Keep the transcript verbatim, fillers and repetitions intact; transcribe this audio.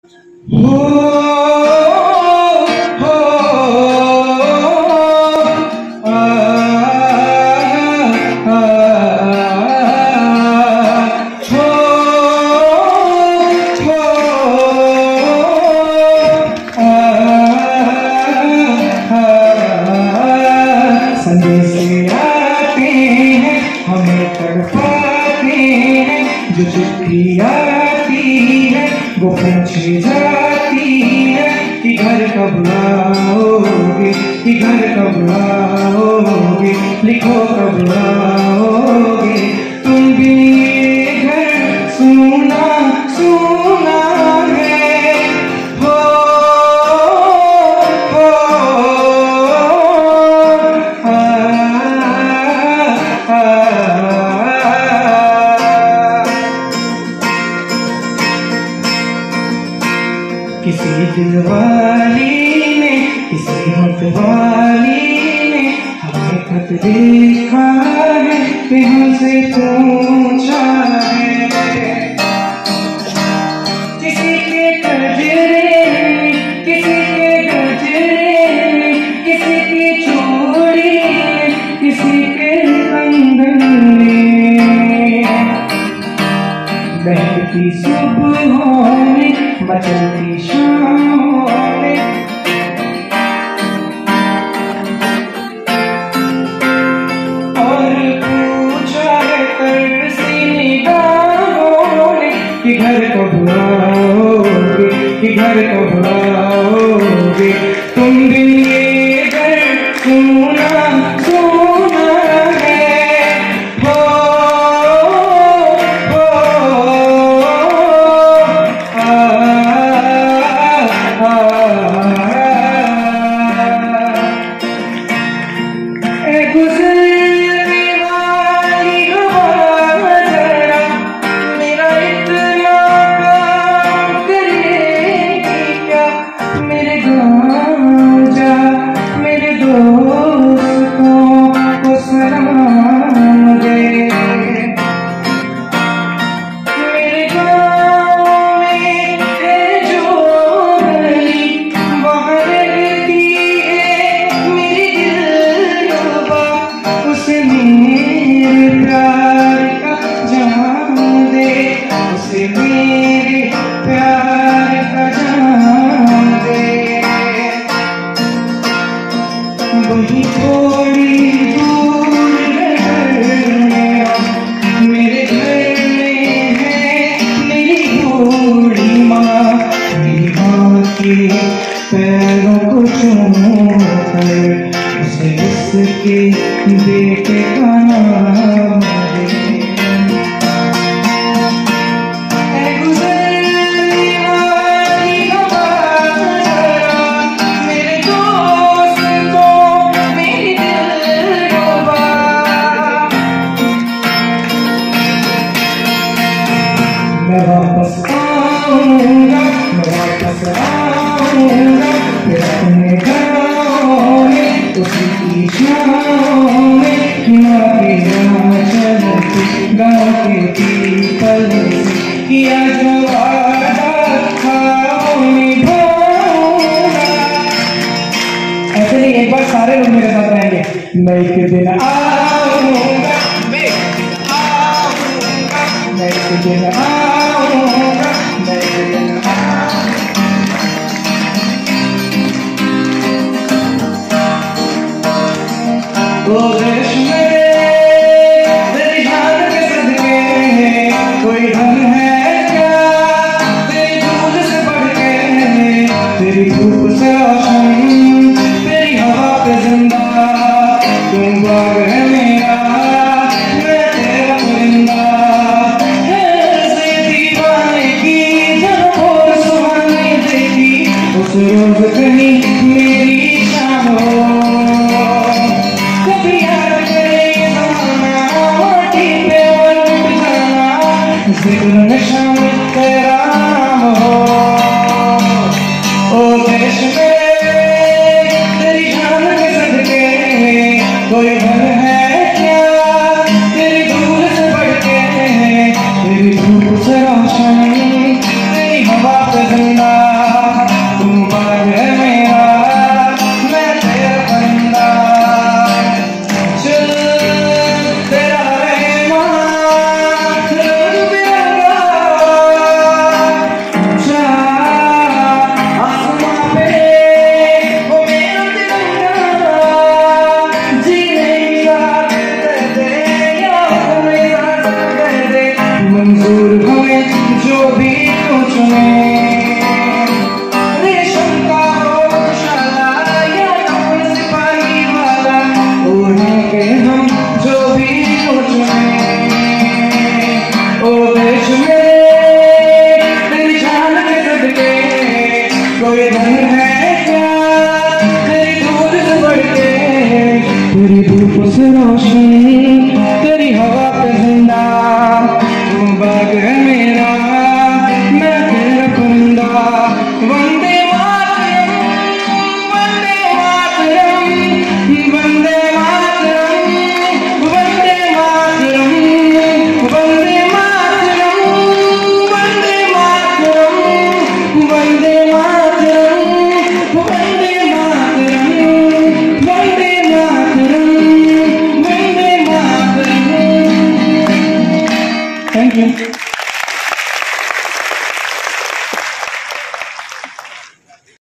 हो हो आ आ हो हो संदेश आते हैं हमें तड़पाते हैं, जो चिट्ठी आती है वो पूछी जाती है कि घर कब आओगे, कि घर कब आओगे, लिखो कब आओगे। तुम भी ये घर सुना सुना है। हो हो आ, आ, आ, किसी दिलवाली ने, किसी मतवाली ने हमें खत देखा है कि हमसे पूछा है। किसी के गजरे में, किसी के गजरे में, किसी की चूड़ी में, किसी के कंगन में, बहती सुबहों में, मचलती शामों में, और पूछा है तरसी निगाहों ने कि घर कब आओगे, कि घर कब आओगे। तुम बिन ये घर सुना सुना है। हो हो आ, आ, ए गुजरने वाली हवा जरा मेरा इतना काम करेगी क्या। मेरे गाँव जा, मेरे दोस्तों को सलाम दे। मेरे गाँव में है जो गली, वहाँ रहती है मेरी दिलरुबा। उसे मेरे प्यार का जान दे, उसे मेरे प्यार का जान दे। वही थोड़ी दूर है घर मेरा, मेरे घर में है मेरी बूढ़ी माँ। मेरी माँ के पैरों को चूमकर उसे उसके बेटे का नाम दे। ऐ गुजरने वाली हवा जरा मेरे दोस्तों, मेरी दिलरुबा। मैं वापस आऊंगा, मैं वापस आऊंगा फिर अपने गाँव में, उसी की छाँव में, माँ के आंचल से, गाँव के पीपल से किया जो वादा था वो निभाऊंगा। ऐसे ही एक बार सारे लोग मेरे साथ रहेंगे। मैं एक दिन आऊंगा, मैं एक दिन आऊंगा, मैं एक दिन आऊंगा, मैं एक दिन आऊंगा। वो देश मेरे तेरी जान के सदके, कोई धन है क्या तेरी दूध से बढ़ के। तेरी धूप से रोशन, तेरी हवा पे जिंदा, तुम बाग है मेरा, मैं तेरा परिंदा। ऐसे दीवाने की जब और सुहानी देखी, उस रोज कहीं मेरी शाम हो। कभी याद करे जमाना, माटी पे उलट जाना, जिक्र में शामिल तेरा नाम हो। ओ देश में तेरी जान के सदके, कोई घर है क्या तेरी दूर से बढ़ के। तेरी धूप से रोशन, तेरी हवा पे जिंदा, कोई धन है क्या तेरी दूध से बढ़ के, तेरी धूप से रोशनी, तेरी हवा पे जिंदा, तू बाग है मेरा, मैं तेरा परिंदा। वंदे मातरम, वंदे मातरम, वंदे मातरम, वंदे मातरम, वंदे मातरम, वंदे मातरम, वंदे मातरम, वंदे मातरम, वंदे मातरम, वंदे मातरम। Thank you.